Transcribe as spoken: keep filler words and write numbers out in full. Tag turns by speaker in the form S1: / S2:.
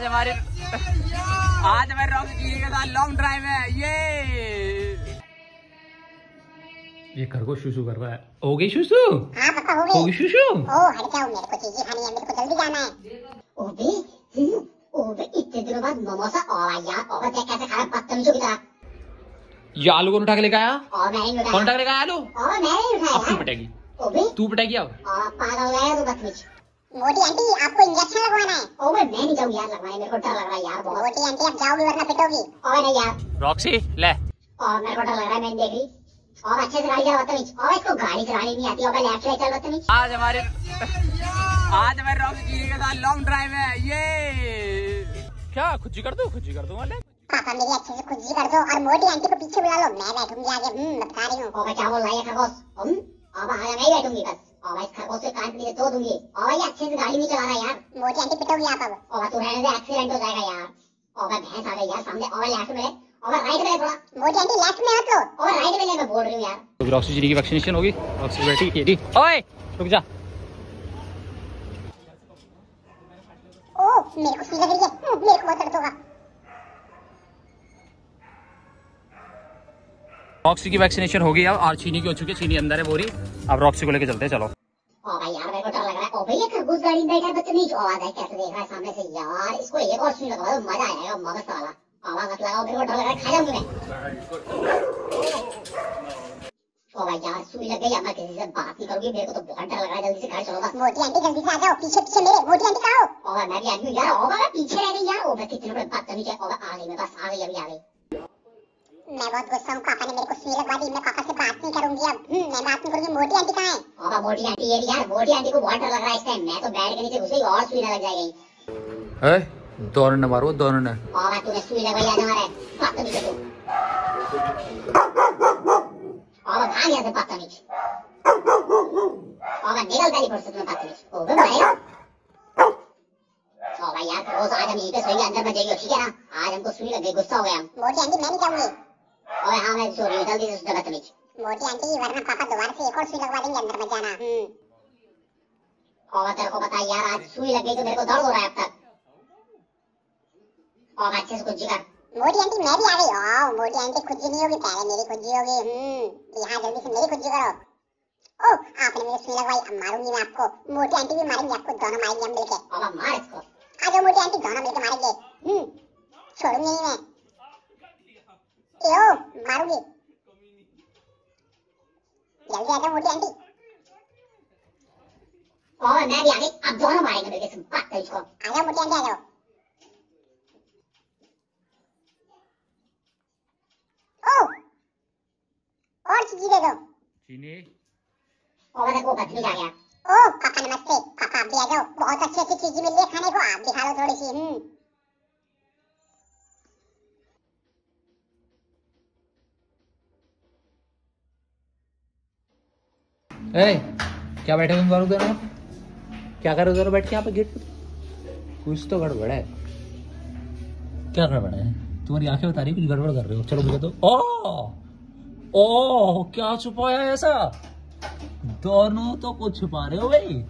S1: हमारे आज हमारे रॉक्सी जी के साथ लॉन्ग ड्राइव है। ये ये खरगोश शुशु कर रहा है। हो गई शुशु?
S2: हाँ पापा हो गई।
S1: हो गई शुशु?
S2: ओ हट जाओ, मेरे को चीज़ी खानी है, मेरे को जल्दी जाना है। ओबे ओबे इतने दिनों बाद मोमोसा और यार, और क्या कैसे खा बदतमीजों की तरह।
S1: ये आलू कौन उठा के लेके आया?
S2: और मैं नहीं उठाया।
S1: कौन उठा के लेके आया आलू?
S2: और मैं नहीं उठाया।
S1: अब तू पिटेगी।
S2: ओबे
S1: तू पिटेगी अब।
S2: और पागल हो गया तू बदतमीज। मोटी आंटी आपको इंजेक्शन लगवाना है। ओबे मैं नहीं जाऊँ यार लगवाने, मेरे को डर लग रहा है यार बहुत। मोटी आंटी आप जाओगी वरना पिटोगी। और नहीं यार
S1: रॉक्सी ले।
S2: और मेरे को डर लग रहा है, मैं देख रही। और अच्छे से गाड़ी चला बदतमीज। और इसको गाड़ी चलानी नहीं आती। और लेफ्ट साइड चल बदतमीज।
S1: आज हमारे आज हमारे रॉक्सी जी के साथ लॉन्ग ड्राइव है। ये क्या खुजी कर दो खुजी कर दो वाले।
S2: पापा मेरी अच्छे से खुजी कर दो और मोटी आंटी को पीछे बुला लो, मैं बैठूंगी आगे। हम्म बता रही हूँ। और क्या बोल रहा है खरगोश? हम अब आगे नहीं बैठूंगी बस। और इस खरगोश से कान पीछे धो दूंगी। और ये अच्छे से गाड़ी नहीं चला रहा यार। मोटी आंटी पिटोगी आप अब। और तू रहने दे, एक्सीडेंट हो जाएगा यार। और भैंस आ गई यार सामने। और लेफ्ट में और राइट में थोड़ा। मोटी आंटी लेफ्ट में मत लो और राइट में ले, मैं बोल रही हूँ यार।
S1: तो रॉक्सी जी की वैक्सीनेशन होगी। रॉक्सी बैठी ये दी। ओए रुक जा।
S2: ओ मेरे को सुई लग रही है, मेरे को बहुत दर्द होगा।
S1: रॉक्सी की वैक्सीनेशन होगी अब, और चीनी की हो चुकी है। चीनी अंदर है बोरी। अब रॉक्सी को लेके चलते हैं, चलो।
S2: ओ भाई यार मेरे को डर लग रहा है। ओ भैया खरगोश गाड़ी में बैठा है बदतमीज। आवाज है कैसे देख रहा है सामने से यार। इसको एक और सुई लगवा दो, मजा आएगा मगज वाला। आवाज मत लगाओ, मेरे को डर लग रहा है, खा जाऊंगी मैं। ओ भाई यार सुई लग गई, अब मैं किसी से बात नहीं करूंगी, मेरे को तो बहुत डर लग रहा है। जल्दी से गाड़ी चलो बस। मोटी आंटी जल्दी से आ जाओ, पीछे पीछे मेरे। मोटी आंटी कहाँ हो? और मैं भी आ गई यार। ओ मैं पीछे रह गई यार। ओ मैं कितने बड़े बदतमीज है। और आ गई मैं, बस आ गई, अभी आ गई। मैं बहुत गुस्सा हूँ, पापा ने मेरे को सुई लगवा दी। मैं पापा से बात नहीं करूंगी अब। हम्म मैं बात नहीं करूंगी। मोटी आंटी कहाँ है? और मोटी आंटी ये यार, मोटी आंटी को बहुत डर लग रहा है इस टाइम। मैं तो बेड के नीचे घुस गई और सुई लग जाएगी।
S1: ए दौड़ने मारो दौड़ने।
S2: और तूने सुई लगवाई आज हमारे बदतमीज है तू। और भाग यहाँ से बदतमीज। और निकल पहली फुर्सत में बदतमीज। ओ बे भाई ओ भाई यार रोज आज हम यहीं पे सोएंगे, अंदर में जाइए ठीक है ना। आज हमको सुई लग गई, गुस्सा हो गया हम। मोटी आंटी मैं नहीं जाऊंगी। और हाँ मैं सो रही हूँ, जल्दी से बदतमीज। मोटी आंटी वरना पापा दोबारा से एक और सुई लगवा देंगे, अंदर में जाना। हम्म और तेरे को पता है यार, आज सुई लग गई तो मेरे को दर्द हो रहा है अब तक। और अच्छे से खुजी कर। मोटी आंटी मैं भी आ गई। ओ मोटी आंटी खुजी नहीं होगी, पहले मेरी खुजी होगी। हम्म यहाँ जल्दी से मेरी खुजी करो। ओ आपने मेरी सुई लगवाई, अब मारूंगी मैं आपको। मोटी आंटी भी मारेंगे आपको, दोनों मारेंगे हम मिलके। और मार इसको। आ जाओ मोटी आंटी, दोनों मिलके मारेंगे। हम्म छोड़ूंगी नहीं मैं। ए मारूंगी, जल्दी आ जाओ मोटी आंटी। और मैं भी आ गई, अब दोनों मारेंगे मिलके सब बदतमीज को। आ जाओ मोटी आंटी आ जाओ। ओ और चीज़ दे दो।
S1: चीनी
S2: और देखो बदतमीज आ गया। ओ पापा नमस्ते। पापा आप भी आ जाओ, बहुत अच्छी अच्छी चीजें मिल रही है खाने को, आप भी खा लो थोड़ी सी। हम्म
S1: ए क्या बैठे तुम दोनों दोनों? क्या कर रहे हो दोनों बैठ के यहाँ पे गेट पे? कुछ तो गड़बड़ है। क्या गड़बड़ है? तुम्हारी आंखें बता रही कुछ गड़बड़ कर रहे हो। चलो मुझे तो ओ ओ क्या छुपाया है ऐसा? दोनों तो कुछ छुपा रहे हो भाई।